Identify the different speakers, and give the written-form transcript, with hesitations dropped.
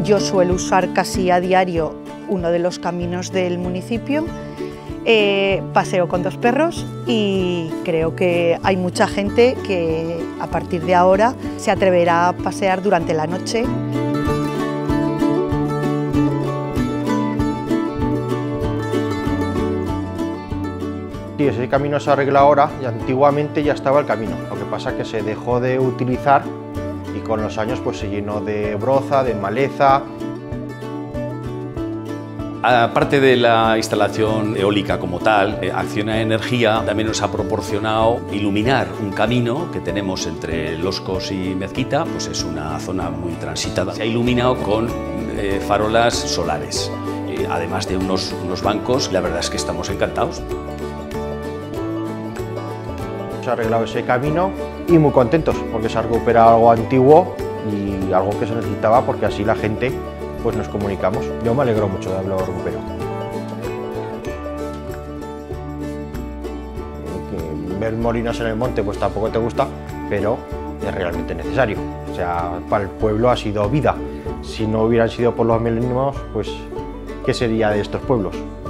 Speaker 1: Yo suelo usar casi a diario uno de los caminos del municipio. Paseo con 2 perros y creo que hay mucha gente que a partir de ahora se atreverá a pasear durante la noche.
Speaker 2: Sí, ese camino se arregla ahora y antiguamente ya estaba el camino. Lo que pasa es que se dejó de utilizar y con los años pues se llenó de broza, de maleza.
Speaker 3: Aparte de la instalación eólica como tal, Acciona Energía también nos ha proporcionado iluminar un camino que tenemos entre Loscos y Mezquita, pues es una zona muy transitada. Se ha iluminado con farolas solares, además de unos bancos. La verdad es que estamos encantados.
Speaker 2: Se ha arreglado ese camino y muy contentos porque se ha recuperado algo antiguo y algo que se necesitaba, porque así la gente pues nos comunicamos. Yo me alegro mucho de haberlo recuperado. Ver molinos en el monte pues tampoco te gusta, pero es realmente necesario. O sea, para el pueblo ha sido vida. Si no hubieran sido por los molinos, pues ¿qué sería de estos pueblos?